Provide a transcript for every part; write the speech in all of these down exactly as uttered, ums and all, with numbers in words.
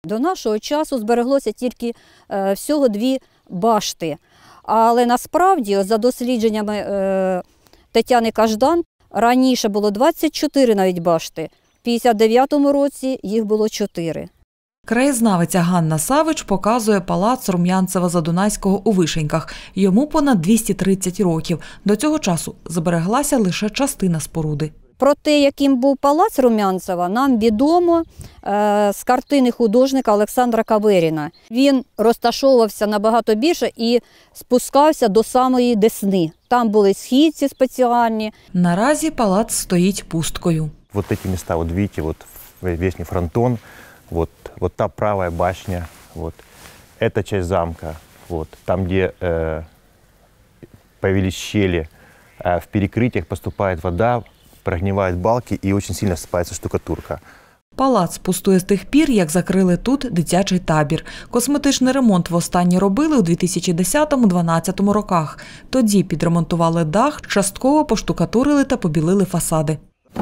До нашого часу збереглося тільки е, всього дві башти. Але насправді, за дослідженнями е, Тетяни Каждан, раніше було двадцять чотири навіть башти. В п'ятдесят дев'ятому році їх було чотири. Краєзнавиця Ганна Савич показує палац Рум'янцева-Задунайського у Вишеньках. Йому понад двісті тридцять років. До цього часу збереглася лише частина споруди. Про те, яким був палац Рум'янцева, нам відомо е, з картини художника Олександра Каверіна. Він розташовувався набагато більше і спускався до самої Десни. Там були східці спеціальні. Наразі палац стоїть пусткою. Вот эти места, вот видите, вот Верхний фронтон, вот, вот та правая башня, вот, эта часть замка, вот, там, где э, появились щели, э, в перекрытиях поступает вода, прогнивают балки і дуже сильно всипається штукатурка. Палац пустує з тих пір, як закрили тут дитячий табір. Косметичний ремонт востаннє робили у дві тисячі десятому-дванадцятому роках. Тоді підремонтували дах, частково поштукатурили та побілили фасади.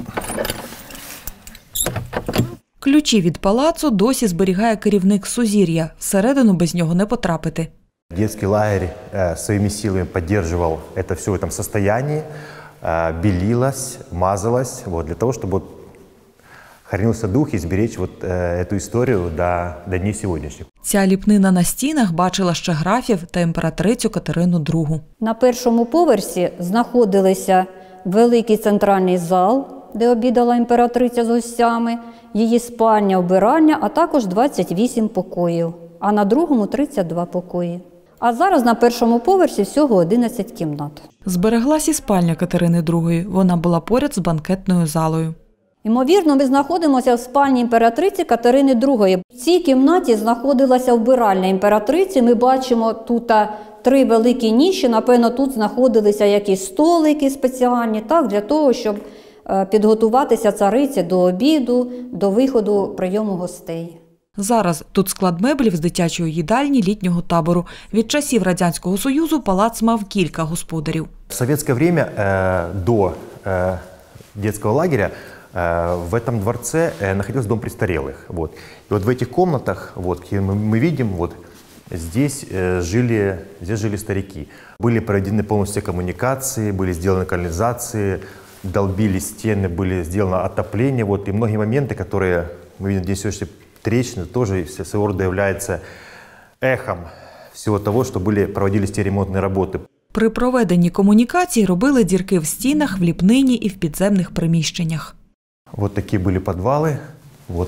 Ключі від палацу досі зберігає керівник Сузір'я. Всередину без нього не потрапити. Детский лагерь э, своими силами поддерживал это все в этом состоянии. Белилась, мазалась, вот, для того, чтобы вот, хранился дух и сберечь вот, э, эту историю до, до дней сегодняшних. Ця ліпнина на стінах бачила ще графів та імператрицю Катерину другу. На першому поверсі знаходилися великий центральний зал, де обідала імператриця з гостями, її спальня, вбиральня, а також двадцять вісім покоїв, а на другому – тридцять два покої. А зараз на першому поверсі всього одинадцять кімнат. Збереглась і спальня Катерини другої. Вона була поряд з банкетною залою. Ймовірно, ми знаходимося в спальні імператриці Катерини другої. В цій кімнаті знаходилася вбиральня імператриці. Ми бачимо тут три великі ніші. Напевно, тут знаходилися якісь столики спеціальні, так, для того, щоб підготуватися цариці до обіду, до виходу прийому гостей. Зараз тут склад меблів з дитячої їдальні літнього табору. Від часів Радянського Союзу палац мав кілька господарів. В советское время э, до э, детского лагеря э, в этом дворце э, находился дом престарелых. Вот. И вот в этих комнатах, вот, где мы, мы видим, вот, здесь, э, жили, здесь жили старики. Были проведены полностью коммуникации, были сделаны канализации, долбили стены, были сделано отопление. Вот, и многие моменты, которые мы видим здесь сегодня, Трещины тоже своего рода является эхом всего того, что были, проводились те ремонтные работы. При проведенні комунікацій робили дірки в стінах, в ліпнині і в підземних приміщеннях. Вот такие были подвалы, вот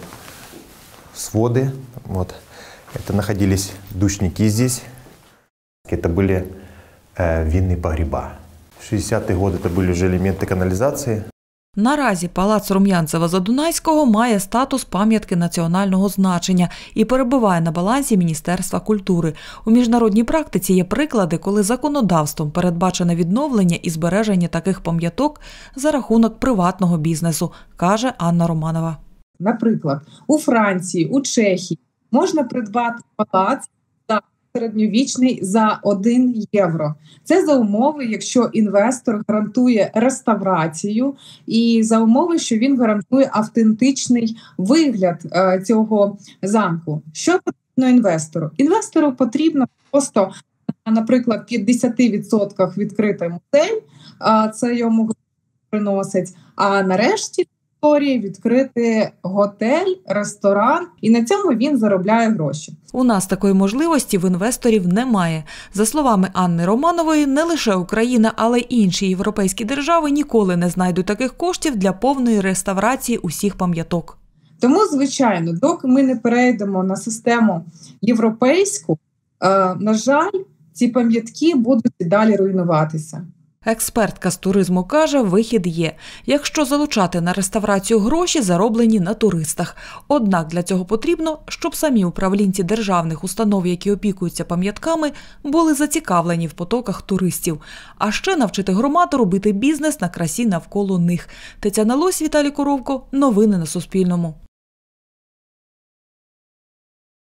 своды, вот. Это находились душники здесь, это были э, винные погреба. В шестидесятые годы это были уже элементы канализации. Наразі палац Рум'янцева-Задунайського має статус пам'ятки національного значення і перебуває на балансі Міністерства культури. У міжнародній практиці є приклади, коли законодавством передбачене відновлення і збереження таких пам'яток за рахунок приватного бізнесу, каже Анна Романова. Наприклад, у Франції, у Чехії можна придбати палац середньовічний за один євро. Це за умови, якщо інвестор гарантує реставрацію і за умови, що він гарантує автентичний вигляд е, цього замку. Що потрібно інвестору? Інвестору потрібно просто, наприклад, п'ятдесят відсотків відкрити музей, е, це йому приносить, а нарешті відкрити готель, ресторан, і на цьому він заробляє гроші. У нас такої можливості в інвесторів немає. За словами Анни Романової, не лише Україна, але й інші європейські держави ніколи не знайдуть таких коштів для повної реставрації усіх пам'яток. Тому, звичайно, доки ми не перейдемо на систему європейську, на жаль, ці пам'ятки будуть і далі руйнуватися. Експертка з туризму каже, вихід є. Якщо залучати на реставрацію гроші, зароблені на туристах. Однак для цього потрібно, щоб самі управлінці державних установ, які опікуються пам'ятками, були зацікавлені в потоках туристів. А ще навчити громаду робити бізнес на красі навколо них. Тетяна Лось, Віталій Коровко. Новини на Суспільному.